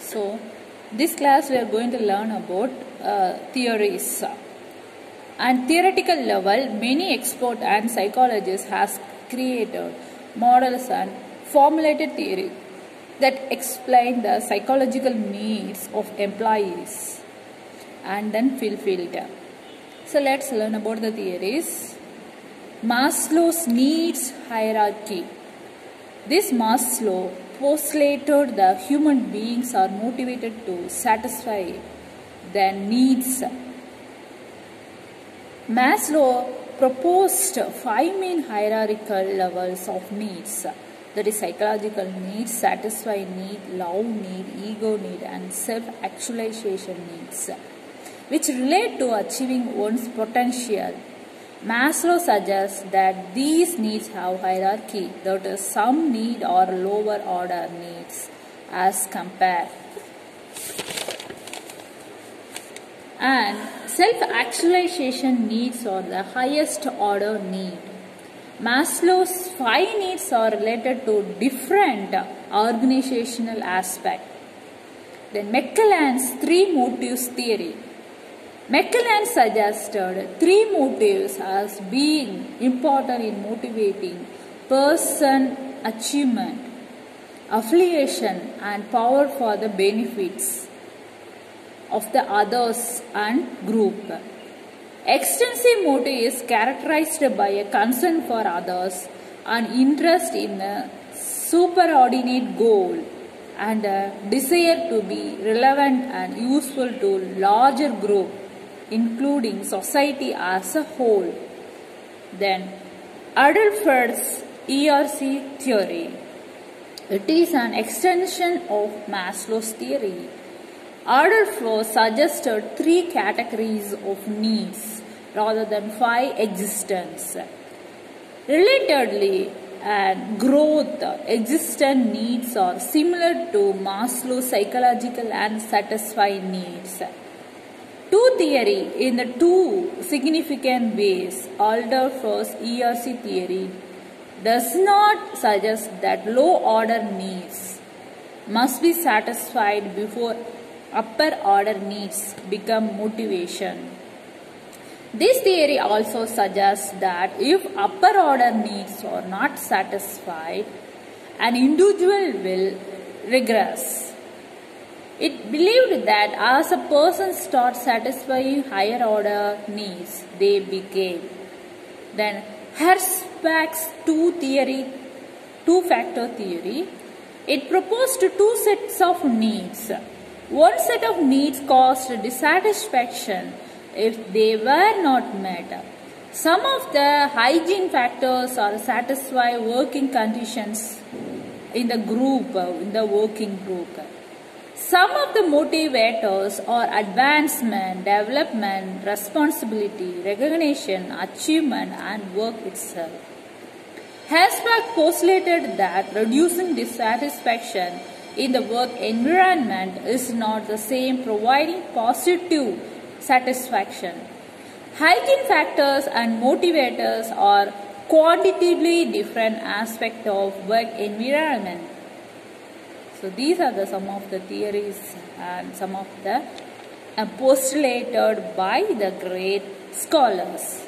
So, this class we are going to learn about theories. And theoretical level, many experts and psychologists has created models and formulated theory that explain the psychological needs of employees and then fulfilled. So let's learn about the theories. Maslow's needs hierarchy. This Maslow postulated that human beings are motivated to satisfy their needs. Maslow proposed 5 main hierarchical levels of needs, that is psychological needs, satisfy need, love need, ego need and self-actualization needs, which relate to achieving one's potential. Maslow suggests that these needs have hierarchy, that is, some need or lower order needs as compared. And self-actualization needs are the highest order need. Maslow's 5 needs are related to different organizational aspects. Then McClelland's 3 motives theory. McClelland suggested 3 motives as being important in motivating person achievement, affiliation and power for the benefits of the others and group. Extensive motive is characterized by a concern for others, an interest in a superordinate goal, and a desire to be relevant and useful to larger group, including society as a whole. Then, Adolphus ERC theory. It is an extension of Maslow's theory. Adolphus suggested 3 categories of needs rather than 5 existence. Relatedly, and growth existent needs are similar to Maslow's psychological and satisfied needs. 2 theory in the 2 significant ways. Adolphus ERC theory does not suggest that low order needs must be satisfied before upper order needs become motivation. This theory also suggests that if upper order needs are not satisfied, an individual will regress. It believed that as a person starts satisfying higher order needs, they became. Then Herzberg's 2-factor theory. It proposed 2 sets of needs. One set of needs caused dissatisfaction if they were not met. Some of the hygiene factors are satisfy working conditions in the working group. Some of the motivators are advancement, development, responsibility, recognition, achievement and work itself. Herzberg postulated that reducing dissatisfaction in the work environment is not the same providing positive satisfaction. Hygiene factors and motivators are quantitatively different aspects of work environment. So these are some of the theories and some of the postulated by the great scholars.